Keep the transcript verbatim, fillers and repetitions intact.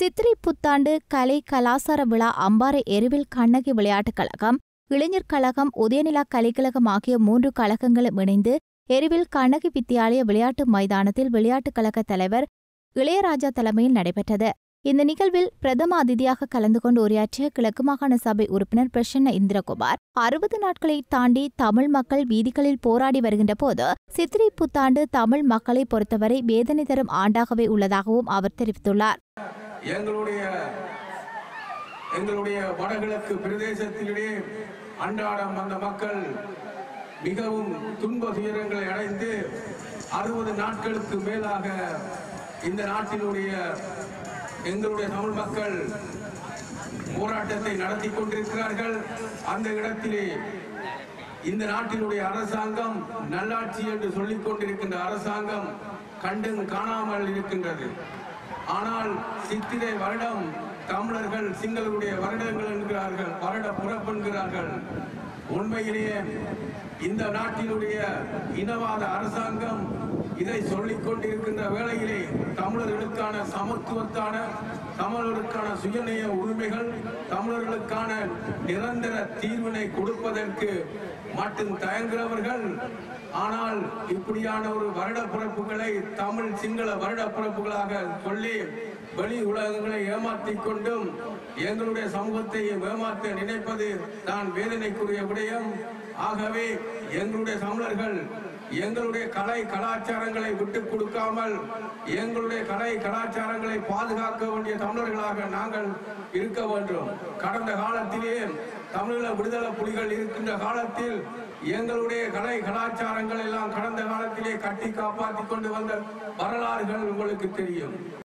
சித்திரை புத்தாண்டு கலை கலாசார விழா அம்பாறை எருவில் கண்ணகி விளையாட்டுக் கழகம், இளைஞர் கழகம், உதயநிலா கலைக்கழகம் ஆகிய மூன்று கழகங்களும் இணைந்து எருவில் கண்ணகி வித்தியாலய விளையாட்டு மைதானத்தில் விளையாட்டுக் கழக தலைவர் இளையராஜா தலைமையில் நடைபெற்றது. இந்த நிகழ்வில் பிரதம அதிதியாக கலந்து கொண்டு உரையாற்றிய கிழக்கு மாகாண சபை உறுப்பினர் பிரசன்ன இந்திரகுமார், அறுபது நாட்களை தாண்டி தமிழ் மக்கள் வீதிகளில் போராடி வருகின்ற போது சித்திரை புத்தாண்டு தமிழ் மக்களை பொறுத்தவரை வேதனை தரும் ஆண்டாகவே உள்ளதாகவும் அவர் தெரிவித்துள்ளார். எங்களுடைய எங்களுடைய வடகிழக்கு பிரதேசத்திலேயே அன்றாடம் அந்த மக்கள் மிகவும் துன்ப துயரங்களை அடைந்து அறுபது நாட்களுக்கு மேலாக இந்த நாட்டினுடைய எங்களுடைய தமிழ் மக்கள் போராட்டத்தை நடத்தி கொண்டிருக்கிறார்கள். அந்த இடத்திலே இந்த நாட்டினுடைய அரசாங்கம் நல்லாட்சி என்று சொல்லிக் கொண்டிருக்கின்ற அரசாங்கம் கண்டும் காணாமல் இருக்கின்றது. ஆனால் சித்திரை வருடம் தமிழர்கள் சிங்களுடைய வருடங்கள் என்கிறார்கள், வருட பிறப்பு என்கிறார்கள். உண்மையிலேயே இந்த நாட்டினுடைய இனவாத அரசாங்கம் இதை சொல்லிக் கொண்டிருக்கின்ற வேளையிலே தமிழர்களுக்கான சமத்துவத்தான, தமிழர்களுக்கான சுயநய உரிமைகள், தமிழர்களுக்கான நிரந்தர தீர்வினை கொடுப்பதற்கு மட்டும் தயங்குகிறவர்கள். ஆனால் இப்படியான ஒரு வருட பிறப்புகளை தமிழ் சிங்கள வருட பிறப்புகளாக சொல்லி வெளி உலகங்களை ஏமாற்றிக் கொண்டும் எங்களுடைய சமூகத்தை ஏமாற்ற நினைப்பது தான் வேதனைக்குரிய விடயம். ஆகவே எங்களுடைய தமிழர்கள் எங்களுடைய கலை கலாச்சாரங்களை விட்டுக் கொடுக்காமல் எங்களுடைய கலை கலாச்சாரங்களை பாதுகாக்க வேண்டிய தமிழர்களாக நாங்கள் இருக்க வேண்டும். கடந்த காலத்திலே தமிழீழ விடுதலை புலிகள் இருக்கின்ற காலத்தில் எங்களுடைய கலை கலாச்சாரங்கள் எல்லாம் கடந்த காலத்திலே கட்டி காப்பாற்றிக் கொண்டு வந்த வரலாறுகள் உங்களுக்கு தெரியும்.